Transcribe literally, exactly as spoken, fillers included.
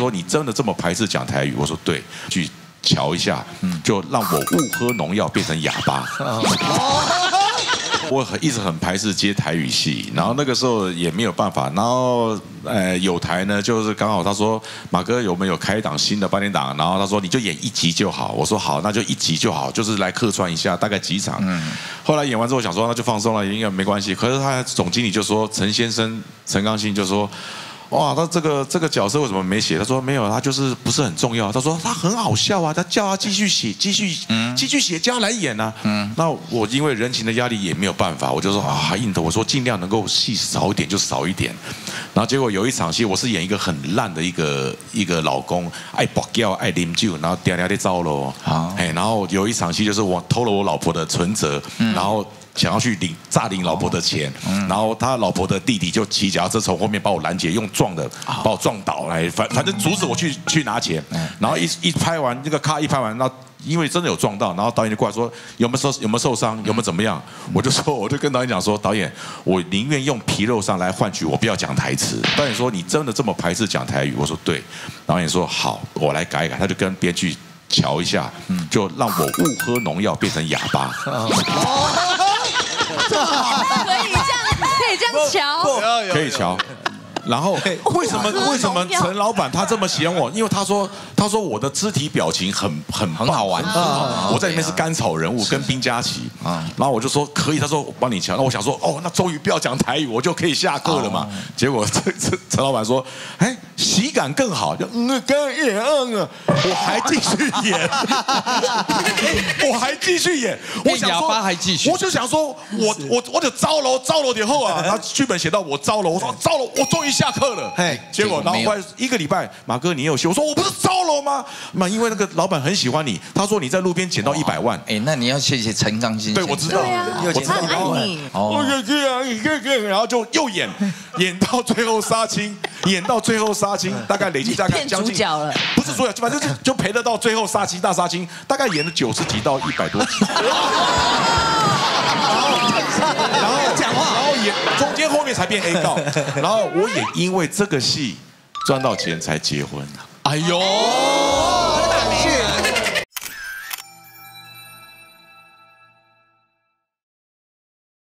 说你真的这么排斥讲台语？我说对，去瞧一下，就让我误喝农药变成哑巴。我很一直很排斥接台语戏，然后那个时候也没有办法，然后呃有台呢就是刚好他说马哥有没有开一档新的八点档，然后他说你就演一集就好，我说好，那就一集就好，就是来客串一下，大概几场。嗯。后来演完之后想说那就放松了，应该没关系。可是他总经理就说陈先生陈刚信就说。哇，他这个这个角色为什么没写？他说没有，他就是不是很重要。他说他很好笑啊，他叫他继续写，继续继续写，叫他来演啊。嗯，那我因为人情的压力也没有办法，我就说啊，硬的，我说尽量能够戏少一点就少一点。然后结果有一场戏，我是演一个很烂的一个一个老公，爱搏叫爱啉酒，然后嗲嗲的糟喽。好，哎，然后有一场戏就是我偷了我老婆的存折，然后。想要去领诈领老婆的钱，然后他老婆的弟弟就骑脚踏车从后面把我拦截，用撞的把我撞倒来，反反正阻止我去去拿钱。然后一一拍完那个卡一拍完，然后因为真的有撞到，然后导演就过来说有没有受有没有受伤，有没有怎么样？我就说我就跟导演讲说，导演我宁愿用皮肉伤来换取我不要讲台词。导演说你真的这么排斥讲台语？我说对。导演说好，我来改一改。他就跟编剧瞧一下，就让我误喝农药变成哑巴。 可以这样，可以这样瞧， 可以瞧。然后为什么为什么陈老板他这么喜欢我？因为他说他说我的肢体表情很很很好玩， 我在里面是甘草人物，跟冰佳琪啊。然后我就说可以，他说我帮你瞧。那我想说哦，那终于不要讲台语，我就可以下课了嘛。结果这这陈老板说，哎，喜感更好，就嗯更演嗯啊，我还继续演，我还继续演。我想说还继续， 我就想说我我我就招了招了点后啊，他剧本写到我招了，我说招了，我终于。下课了，嘿，结果然后后来一个礼拜，马哥你也有戏，我说我不是招了吗？嘛，因为那个老板很喜欢你，他说你在路边捡到一百万， 哎，那你要谢谢陈刚信， 对我知道， 我知道爱你， 哦，然后就又演，演到最后杀青，演到最后杀青，大概累计大概将近，不是主角，反正就就陪得到最后杀青大杀青，大概演了九十集到一百多集。然后讲话，然后也中间后面才变 A 告，然后我也因为这个戏赚到钱才结婚。 哎呦！